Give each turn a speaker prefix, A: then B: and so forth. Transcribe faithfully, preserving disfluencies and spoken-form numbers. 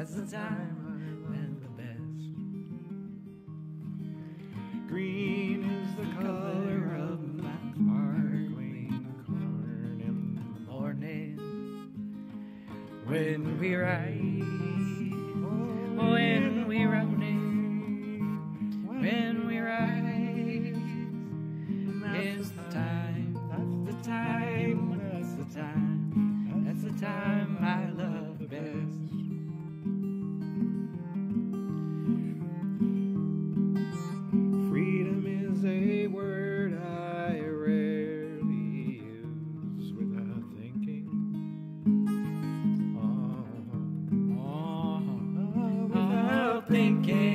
A: That's the time and the best. Green is the color of my sparkling corn in the morning. When we ride, when we roaming, when we rise, it's the time, that's the time, that's the time, that's the time I love the best. Freedom is a word I rarely use without thinking. Oh, oh, oh, without thinking.